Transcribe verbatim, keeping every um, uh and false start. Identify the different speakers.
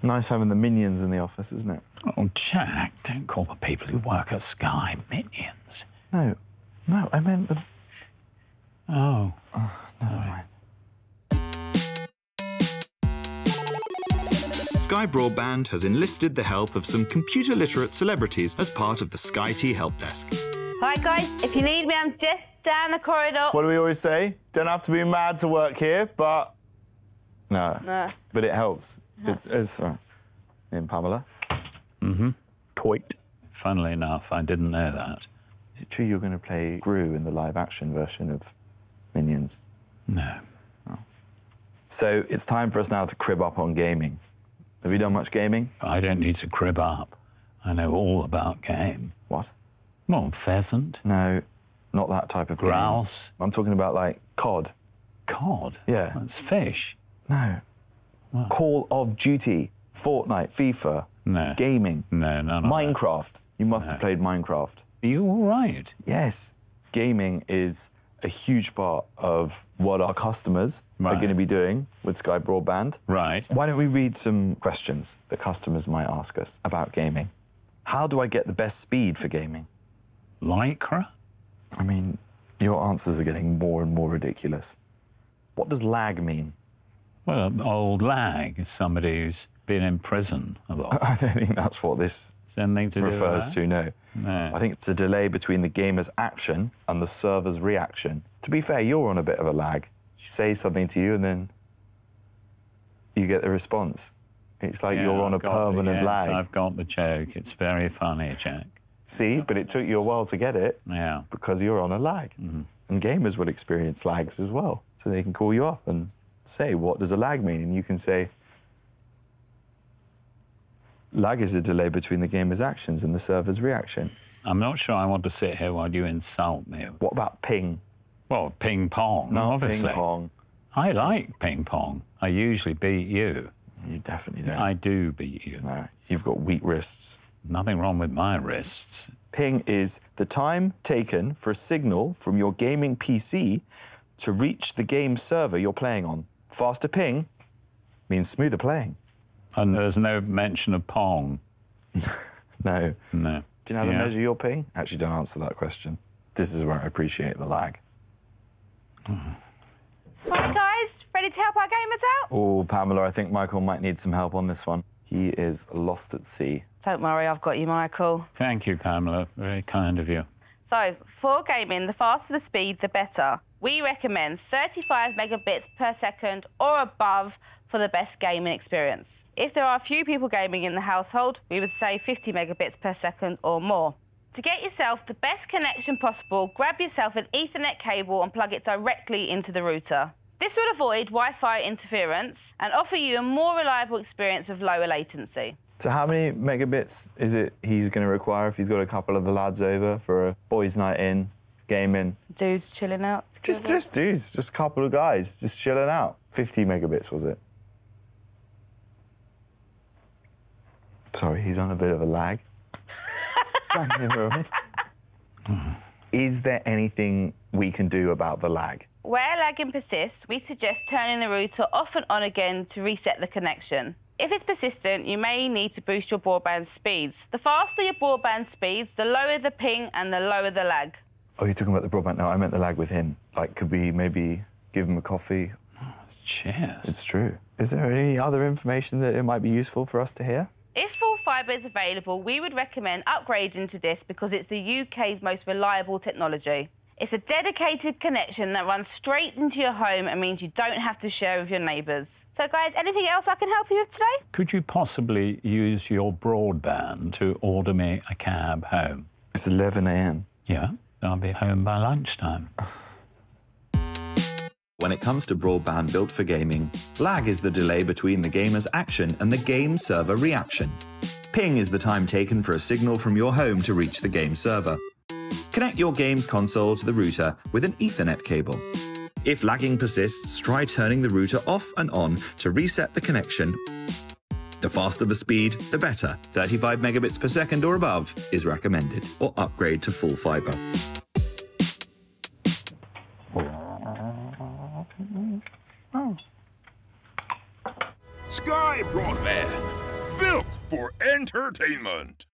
Speaker 1: nice having the minions in the office, isn't it?
Speaker 2: Oh, Jack, don't call the people who work at Sky minions.
Speaker 1: No, no, I meant the...
Speaker 2: Oh.
Speaker 1: Oh, never mind.
Speaker 3: Sky Broadband has enlisted the help of some computer-literate celebrities as part of the Sky T Help Desk.
Speaker 4: Hi guys, if you need me, I'm just down the corridor.
Speaker 1: What do we always say? Don't have to be mad to work here, but... No.
Speaker 4: No.
Speaker 1: But it helps. No. It's, it's uh, in Pamela.
Speaker 2: Mm-hmm.
Speaker 1: Toit.
Speaker 2: Funnily enough, I didn't know that.
Speaker 1: Is it true you're going to play Gru in the live-action version of Minions?
Speaker 2: No.
Speaker 1: Oh. So it's time for us now to crib up on gaming. Have you done much gaming?
Speaker 2: I don't need to crib up. I know all about game.
Speaker 1: What?
Speaker 2: Well, pheasant.
Speaker 1: No, not that type of
Speaker 2: Grouse.
Speaker 1: game. I'm talking about, like, cod.
Speaker 2: Cod?
Speaker 1: Yeah.
Speaker 2: That's fish.
Speaker 1: No. What? Call of Duty, Fortnite, FIFA.
Speaker 2: No.
Speaker 1: Gaming.
Speaker 2: No, none of
Speaker 1: Minecraft.
Speaker 2: That.
Speaker 1: You must
Speaker 2: no.
Speaker 1: have played Minecraft.
Speaker 2: Are you all right?
Speaker 1: Yes. Gaming is a huge part of what our customers
Speaker 2: right.
Speaker 1: are going to be doing with Sky Broadband.
Speaker 2: Right.
Speaker 1: Why don't we read some questions that customers might ask us about gaming? How do I get the best speed for gaming?
Speaker 2: Lycra?
Speaker 1: I mean, your answers are getting more and more ridiculous. What does lag mean?
Speaker 2: Well, old lag is somebody who's been in prison a lot.
Speaker 1: I don't think that's what this
Speaker 2: Something to
Speaker 1: refers
Speaker 2: do with
Speaker 1: to, no.
Speaker 2: no.
Speaker 1: I think it's a delay between the gamer's action and the server's reaction. To be fair, you're on a bit of a lag. You say something to you and then you get the response. It's like
Speaker 2: yeah,
Speaker 1: you're on
Speaker 2: I've
Speaker 1: a permanent
Speaker 2: the,
Speaker 1: lag.
Speaker 2: yes, I've got the joke. It's very funny, Jack.
Speaker 1: See, but it took you a while to get it.
Speaker 2: Yeah.
Speaker 1: Because you're on a lag.
Speaker 2: Mm-hmm.
Speaker 1: And gamers will experience lags as well. So they can call you up and say, what does a lag mean? And you can say, lag is a delay between the gamer's actions and the server's reaction.
Speaker 2: I'm not sure I want to sit here while you insult me.
Speaker 1: What about ping?
Speaker 2: Well, ping pong,
Speaker 1: no,
Speaker 2: obviously.
Speaker 1: Ping pong.
Speaker 2: I like ping pong. I usually beat you.
Speaker 1: You definitely don't.
Speaker 2: I do beat you.
Speaker 1: No, you've got weak wrists.
Speaker 2: Nothing wrong with my wrists.
Speaker 1: Ping is the time taken for a signal from your gaming P C to reach the game server you're playing on. Faster ping means smoother playing.
Speaker 2: And there's no mention of pong.
Speaker 1: No.
Speaker 2: No.
Speaker 1: Do you know how
Speaker 2: yeah.
Speaker 1: to measure your ping? Actually, don't answer that question. This is where I appreciate the lag.
Speaker 2: Mm.
Speaker 4: Right, guys, ready to help our gamers out?
Speaker 1: Oh, Pamela, I think Michael might need some help on this one. He is lost at sea.
Speaker 4: Don't worry, I've got you, Michael.
Speaker 2: Thank you, Pamela. Very kind of you.
Speaker 4: So, for gaming, the faster the speed, the better. We recommend thirty-five megabits per second or above for the best gaming experience. If there are a few people gaming in the household, we would say fifty megabits per second or more. To get yourself the best connection possible, grab yourself an Ethernet cable and plug it directly into the router. This will avoid Wi-Fi interference and offer you a more reliable experience with lower latency.
Speaker 1: So how many megabits is it he's going to require if he's got a couple of the lads over for a boys' night in, gaming?
Speaker 4: Dudes chilling out together.
Speaker 1: Just, just dudes, just a couple of guys, just chilling out. fifty megabits, was it? Sorry, he's on a bit of a lag. Is there anything we can do about the lag?
Speaker 4: Where lagging persists, we suggest turning the router off and on again to reset the connection. If it's persistent, you may need to boost your broadband speeds. The faster your broadband speeds, the lower the ping and the lower the lag.
Speaker 1: Oh, you're talking about the broadband? No, I meant the lag with him. Like, could we maybe give him a coffee?
Speaker 2: Oh, cheers.
Speaker 1: It's true. Is there any other information that it might be useful for us to hear?
Speaker 4: If full fibre is available, we would recommend upgrading to this because it's the U K's most reliable technology. It's a dedicated connection that runs straight into your home and means you don't have to share with your neighbours. So, guys, anything else I can help you with today?
Speaker 2: Could you possibly use your broadband to order me a cab home?
Speaker 1: It's eleven a m.
Speaker 2: Yeah, I'll be home by lunchtime.
Speaker 3: When it comes to broadband built for gaming, lag is the delay between the gamer's action and the game server reaction. Ping is the time taken for a signal from your home to reach the game server. Connect your games console to the router with an Ethernet cable. If lagging persists, try turning the router off and on to reset the connection. The faster the speed, the better. thirty-five megabits per second or above is recommended, or upgrade to full fibre.
Speaker 5: Sky Broadband. for entertainment.